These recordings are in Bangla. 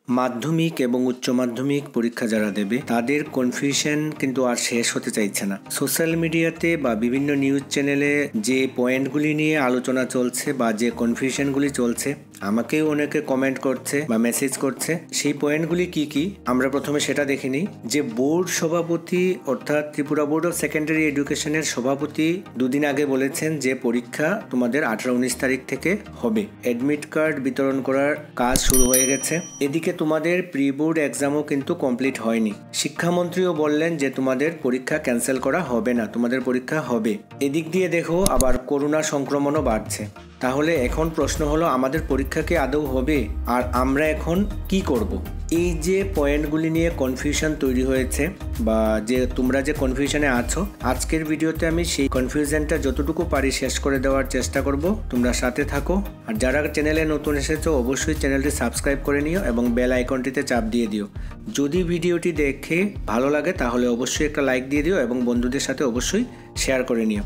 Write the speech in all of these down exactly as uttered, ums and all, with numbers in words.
মাধ্যমিক এবং উচ্চ মাধ্যমিক পরীক্ষা যারা দেবে তাদের কনফিউশন কিন্তু আর শেষ হতে চাইছে না। সোশ্যাল মিডিয়াতে বা বিভিন্ন নিউজ চ্যানেলে যে পয়েন্টগুলি নিয়ে আলোচনা চলছে বা যে কনফিউশনগুলি চলছে, আমাকেও অনেকে কমেন্ট করছে বা মেসেজ করছে। সেই পয়েন্টগুলি কি কি আমরা প্রথমে সেটা দেখে নিই। যে বোর্ড সভাপতি অর্থাৎ ত্রিপুরা বোর্ড অফ সেকেন্ডারি এডুকেশনের সভাপতি দুদিন আগে বলেছেন যে পরীক্ষা তোমাদের আঠারো উনিশ তারিখ থেকে হবে। অ্যাডমিট কার্ড বিতরণ করার কাজ শুরু হয়ে গেছে। এদিকে তোমাদের প্রি বোর্ড এক্সামও কিন্তু কমপ্লিট হয়নি। শিক্ষামন্ত্রীও বললেন যে তোমাদের পরীক্ষা ক্যান্সেল করা হবে না, তোমাদের পরীক্ষা হবে। এদিক দিয়ে দেখো আবার করোনা সংক্রমণও বাড়ছে। তাহলে এখন প্রশ্ন হলো, আমাদের পরীক্ষা কি আদৌ হবে আর আমরা এখন কি করব? এই যে পয়েন্টগুলি নিয়ে কনফিউশন তৈরি হয়েছে বা যে তোমরা যে কনফিউশনে আছো, আজকের ভিডিওতে আমি সেই কনফিউশনটা যতটুকু পারি শেষ করে দেওয়ার চেষ্টা করব। তোমরা সাথে থাকো। আর যারা চ্যানেলে নতুন এসেছো অবশ্যই চ্যানেলটি সাবস্ক্রাইব করে নিও এবং বেল আইকনটিতে চাপ দিয়ে দিও। যদি ভিডিওটি দেখে ভালো লাগে তাহলে অবশ্যই একটা লাইক দিয়ে দিও এবং বন্ধুদের সাথে অবশ্যই শেয়ার করে নিও।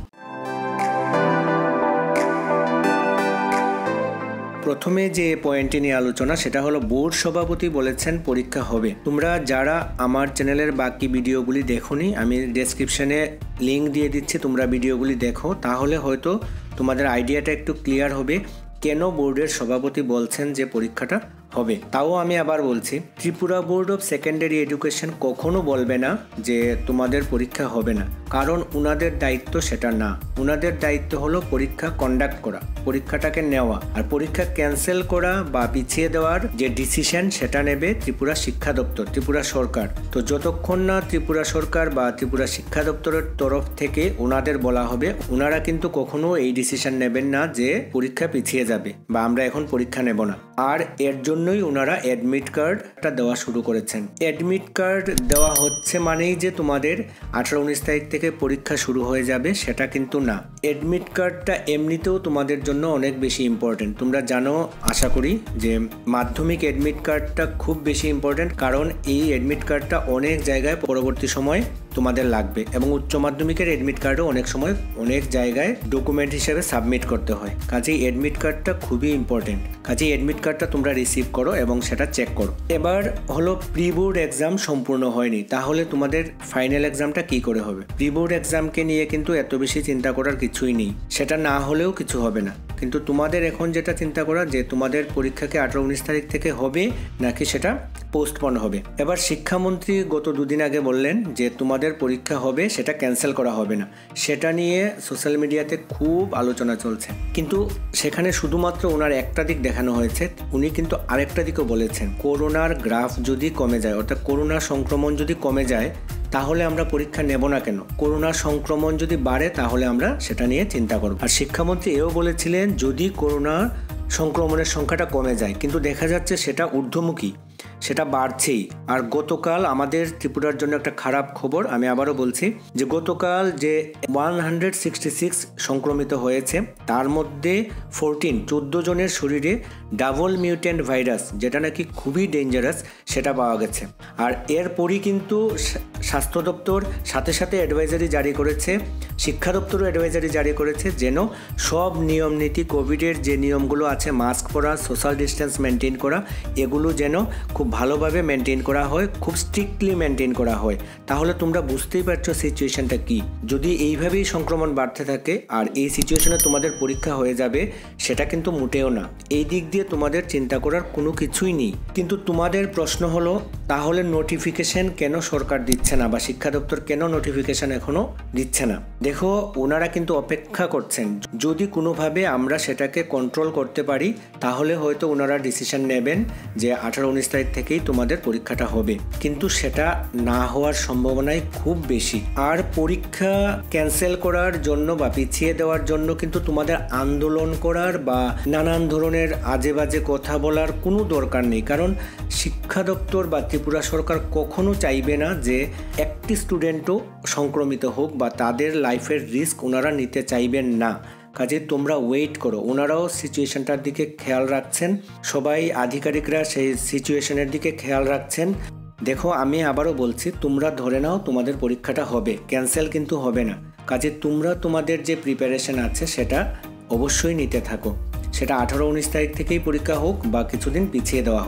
প্রথমে যে পয়েন্টটি নিয়ে আলোচনা সেটা হলো বোর্ড সভাপতি বলেছেন পরীক্ষা হবে। তোমরা যারা আমার চ্যানেলের বাকি ভিডিওগুলি দেখোনি, আমি ডেসক্রিপশনে লিঙ্ক দিয়ে দিচ্ছি, তোমরা ভিডিওগুলি দেখো, তাহলে হয়তো তোমাদের আইডিয়াটা একটু ক্লিয়ার হবে কেন বোর্ডের সভাপতি বলছেন যে পরীক্ষাটা হবে। তাও আমি আবার বলছি, Tripura board of secondary education কখনো বলবে না যে তোমাদের পরীক্ষা হবে না, কারণ উনাদের দায়িত্ব সেটা না। উনাদের দায়িত্ব হলো পরীক্ষা কন্ডাক্ট করা, পরীক্ষাটাকে নেওয়া, আর পরীক্ষা ক্যান্সেল করা বা পিছিয়ে দেওয়ার যে ডিসিশন সেটা নেবে ত্রিপুরা শিক্ষা দপ্তর, ত্রিপুরা সরকার। তো যতক্ষণ না ত্রিপুরা সরকার বা ত্রিপুরা শিক্ষা দপ্তরের তরফ থেকে ওনাদের বলা হবে, ওনারা কিন্তু কখনো এই ডিসিশন নেবেন না যে পরীক্ষা পিছিয়ে যাবে বা আমরা এখন পরীক্ষা নেব না। আর এর জন্যই ওনারা অ্যাডমিট কার্ডটা দেওয়া শুরু করেছেন। অ্যাডমিট কার্ড দেওয়া হচ্ছে মানেই যে তোমাদের আঠারো উনিশ তারিখ থেকে পরীক্ষা শুরু হয়ে যাবে সেটা কিন্তু না। অ্যাডমিট কার্ডটা এমনিতেও তোমাদের জন্য অনেক বেশি ইম্পর্টেন্ট। তোমরা জানো আশা করি যে মাধ্যমিক অ্যাডমিট কার্ডটা খুব বেশি ইম্পর্টেন্ট, কারণ এই অ্যাডমিট কার্ডটা অনেক জায়গায় পরবর্তী সময় তোমাদের লাগবে এবং উচ্চ মাধ্যমিকের অ্যাডমিট কার্ডও অনেক সময় অনেক জায়গায় ডকুমেন্ট হিসেবে সাবমিট করতে হয়। কাজেই অ্যাডমিট কার্ডটা খুবই ইম্পর্টেন্ট। কাজেই অ্যাডমিট কার্ডটা তোমরা রিসিভ করো এবং সেটা চেক করো। এবার হলো প্রি বোর্ড এক্সাম সম্পূর্ণ হয়নি, তাহলে তোমাদের ফাইনাল এক্সামটা কি করে হবে? প্রি বোর্ড এক্সামকে নিয়ে কিন্তু এত বেশি চিন্তা করার কিছুই নেই, সেটা না হলেও কিছু হবে না। কিন্তু তোমাদের এখন যেটা চিন্তা করা যে তোমাদের পরীক্ষাকে আঠারো উনিশ তারিখ থেকে হবে নাকি সেটা পোস্টপন হবে। এবার শিক্ষামন্ত্রী গত দুদিন আগে বললেন যে তোমাদের পরীক্ষা হবে, সেটা ক্যান্সেল করা হবে না। সেটা নিয়ে সোশ্যাল মিডিয়াতে খুব আলোচনা চলছে, কিন্তু সেখানে শুধুমাত্র ওনার একটা দিক দেখানো হয়েছে। উনি কিন্তু আরেকটা দিকও বলেছেন, করোনার গ্রাফ যদি কমে যায়, অর্থাৎ করোনা সংক্রমণ যদি কমে যায় তাহলে আমরা পরীক্ষা নেব না কেন, করোনা সংক্রমণ যদি বাড়ে তাহলে আমরা সেটা নিয়ে চিন্তা করব। আর শিক্ষামন্ত্রী এও বলেছিলেন যদি করোনা সংক্রমণের সংখ্যাটা কমে যায়, কিন্তু দেখা যাচ্ছে সেটা ঊর্ধ্বমুখী, সেটা বাড়ছেই। আর গতকাল আমাদের ত্রিপুরার জন্য একটা খারাপ খবর, আমি আবারও বলছি যে গতকাল যে ওয়ান হান্ড্রেড সিক্সটি সিক্স সংক্রমিত হয়েছে তার মধ্যে ফোরটিন চোদ্দো জনের শরীরে ডাবল মিউট্যান্ট ভাইরাস, যেটা নাকি খুবই ডেঞ্জারাস, সেটা পাওয়া গেছে। আর এরপরই কিন্তু স্বাস্থ্য দপ্তর সাথে সাথে অ্যাডভাইজারি জারি করেছে, শিক্ষা দপ্তরও অ্যাডভাইজারি জারি করেছে যেন সব নিয়ম নীতি, কোভিডের যে নিয়মগুলো আছে, মাস্ক পরা, সোশ্যাল ডিস্টেন্স মেনটেন করা, এগুলো যেন খুব ভালোভাবে মেনটেন করা হয়, খুব স্ট্রিক্টলি মেনটেন করা হয়। তাহলে তোমরা বুঝতেই পারছো সিচুয়েশনটা কি। যদি এইভাবেই সংক্রমণ বাড়তে থাকে আর এই সিচুয়েশনে তোমাদের পরীক্ষা হয়ে যাবে, সেটা কিন্তু মোটেও না। এই দিক দিয়ে তোমাদের চিন্তা করার কোনো কিছুই নেই। কিন্তু তোমাদের প্রশ্ন হলো, তাহলে নোটিফিকেশন কেন সরকার দিচ্ছে না বা শিক্ষা দপ্তর কেন নোটিফিকেশন এখনো দিচ্ছে না? দেখো, ওনারা কিন্তু অপেক্ষা করছেন, যদি কোনোভাবে আমরা সেটাকে কন্ট্রোল করতে পারি তাহলে হয়তো ওনারা ডিসিশন নেবেন যে আঠারো উনিশ তারিখ থেকেই তোমাদের পরীক্ষাটা হবে, কিন্তু সেটা না হওয়ার সম্ভাবনাই খুব বেশি। আর পরীক্ষা ক্যান্সেল করার জন্য বা পিছিয়ে দেওয়ার জন্য কিন্তু তোমাদের আন্দোলন করার বা নানান ধরনের আজে বাজে কথা বলার কোনো দরকার নেই, কারণ শিক্ষা দপ্তর বা ত্রিপুরা সরকার কখনো চাইবে না যে একটি স্টুডেন্টও সংক্রমিত হোক বা তাদের লাইফের রিস্ক ওনারা নিতে চাইবেন না। কাজে তোমরা ওয়েট করো, ওনারাও সিচুয়েশনটার দিকে খেয়াল রাখছেন, সবাই আধিকারিকরা সেই সিচুয়েশনের দিকে খেয়াল রাখছেন। দেখো, আমি আবারও বলছি, তোমরা ধরে নাও তোমাদের পরীক্ষাটা হবে, ক্যান্সেল কিন্তু হবে না। কাজে তোমরা তোমাদের যে প্রিপারেশন আছে সেটা অবশ্যই নিতে থাকো, সেটা আঠারো উনিশ তারিখ থেকেই পরীক্ষা হোক বা কিছুদিন পিছিয়ে দেওয়া হোক।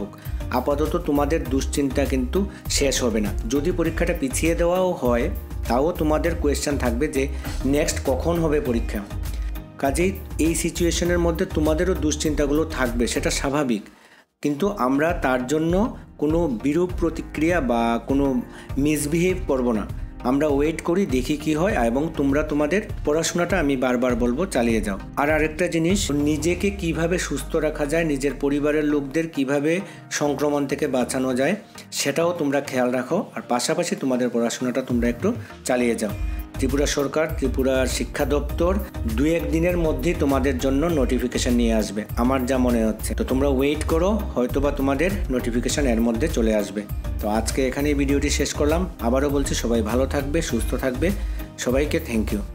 আপাতত তোমাদের দুশ্চিন্তা কিন্তু শেষ হবে না। যদি পরীক্ষাটা পিছিয়ে দেওয়াও হয় তাও তোমাদের কোয়েশ্চেন থাকবে যে নেক্সট কখন হবে পরীক্ষা। কাজেই এই সিচুয়েশনের মধ্যে তোমাদেরও দুশ্চিন্তাগুলো থাকবে, সেটা স্বাভাবিক। কিন্তু আমরা তার জন্য কোনো বিরূপ প্রতিক্রিয়া বা কোনো মিসবিহেভ করব না। আমরা ওয়েট করি, দেখি কি হয়, এবং তোমরা তোমাদের পড়াশোনাটা আমি বারবার বলবো চালিয়ে যাও। আর আরেকটা জিনিস, নিজেকে কিভাবে সুস্থ রাখা যায়, নিজের পরিবারের লোকদের কিভাবে সংক্রমণ থেকে বাঁচানো যায় সেটাও তোমরা খেয়াল রাখো। আর পাশাপাশি তোমাদের পড়াশোনাটা তোমরা একটু চালিয়ে যাও। ত্রিপুরা সরকার, ত্রিপুরার শিক্ষা দপ্তর দু এক দিনের মধ্যেই তোমাদের জন্য নোটিফিকেশান নিয়ে আসবে আমার যা মনে হচ্ছে। তো তোমরা ওয়েট করো, হয়তোবা তোমাদের নোটিফিকেশান এর মধ্যে চলে আসবে। তো আজকে এখানেই ভিডিওটি শেষ করলাম। আবারও বলছি, সবাই ভালো থাকবে, সুস্থ থাকবে। সবাইকে থ্যাংক ইউ।